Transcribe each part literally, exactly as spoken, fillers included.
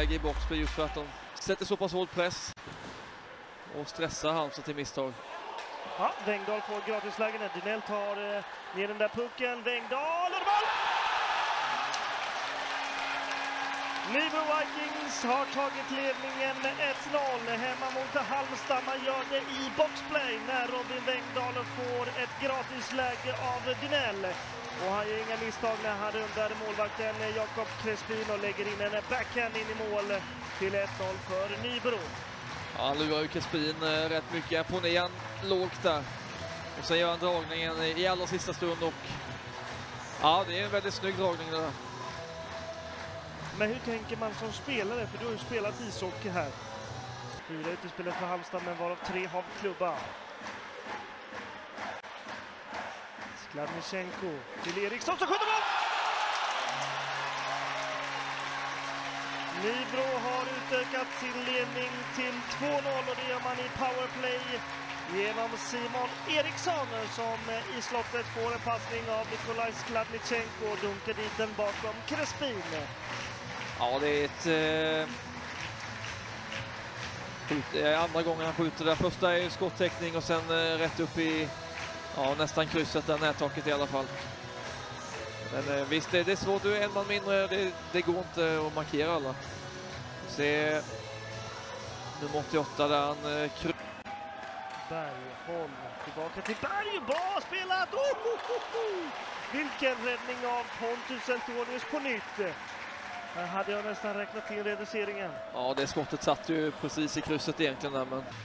läge i boxplay just för att de sätter så pass hård press och stressar Halmstad till misstag. Ja, Wengdahl får gratislägen. Dynell tar eh, ner den där pucken. Wengdahl och boll! Nybro Vikings har tagit ledningen med ett noll hemma mot Halmstad. Man gör det i boxplay när Robin Wengdahl får ett gratisläge av Dynell. Och han gör inga misstag när han rundar målvakten Jakob Crespin och lägger in en backhand in i mål till ett noll för Nybro. Ja, han lurar ju Crespin eh, rätt mycket. Får ner han lågt där. Och sen gör han dragningen i allra sista stund. Och ja, det är en väldigt snygg dragning det där. Men hur tänker man som spelare? För du har ju spelat ishockey här. Fyra utespelare för Halmstad, men varav tre har klubba. Skladnichenko till Eriksson som skjuter mål! Nybro har utökat sin ledning till två noll och det gör man i powerplay genom Simon Eriksson som i slottet får en passning av Nikolaj Skladnichenko och dunkar dit den bakom Crespin. Ja, det är ett... Eh, skjut, andra gången han skjuter där. Första är skottäckning och sen eh, rätt upp i ja, nästan krysset där, nättaket i alla fall. Men eh, visst, det, det är svårt. Du är en man mindre. Det, det går inte att markera alla. Se nummer åttioåtta där han eh, kry- Bergholm tillbaka till Berg. Bra spelat! Oh, oh, oh, oh. Vilken räddning av Pontus Antonius på nytt. Här hade jag nästan räknat till reduceringen. Ja, det skottet satt ju precis i krysset egentligen där, men...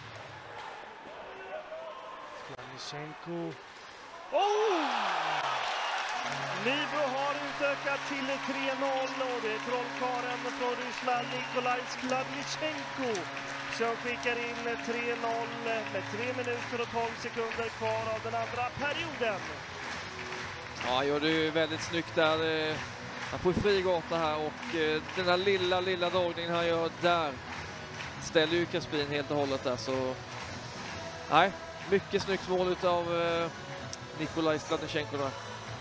Skladnichenko. Oh! Nybro har utökat till tre noll och det är trollkaren från Ryssland Nikolaj Skladnichenko som skickar in tre noll med tre minuter och tolv sekunder kvar av den andra perioden. Ja, gör det ju väldigt snyggt där. Han får fri gata här och eh, den där lilla, lilla dragningen han gör där ställer ju Crespin helt och hållet där. Så nej, mycket snyggt mål utav eh, Nikolaj Skladnichenko där.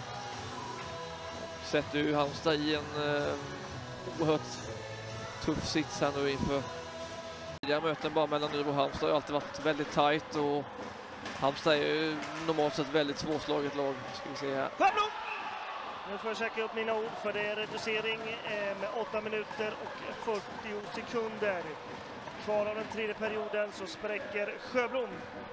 Sätter ju Halmstad i en eh, oerhört tuff sits här nu inför tidigare möten bara mellan Nybro och Halmstad. Det har alltid varit väldigt tajt och Halmstad är ju normalt sett väldigt svårslaget lag. Ska vi se här. Nu får jag checka upp mina ord för det är reducering med åtta minuter och fyrtio sekunder. Kvar av den tredje perioden så spräcker Sjöblom.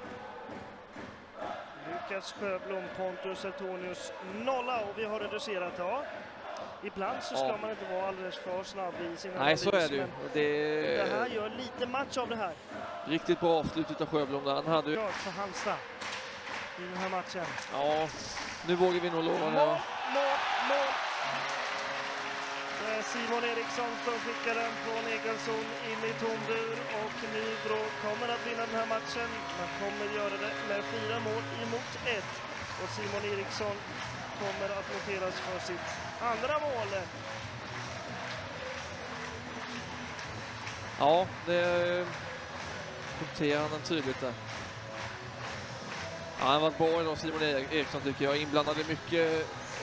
Lukas Sjöblom, Pontus Antonius nolla och vi har reducerat. Ja. Ibland så ska ja. man inte vara alldeles för snabb i sina Nej, så är det ju. Det... det här gör lite match av det här. Riktigt bra avslut av Sjöblom där. Han hade ju... Klart för Halmstad i den här matchen. Ja, nu vågar vi nog lova det. Mål, mål, mål. Det är Simon Eriksson som skickar den från Egilsson in i tombur och Nybro kommer att vinna den här matchen. Man kommer göra det med fyra mål emot ett. Och Simon Eriksson kommer att noteras för sitt andra mål. Ja, det noterar han tydligt där. Ja, han har varit bra idag, Simon Eriksson tycker jag. Inblandade mycket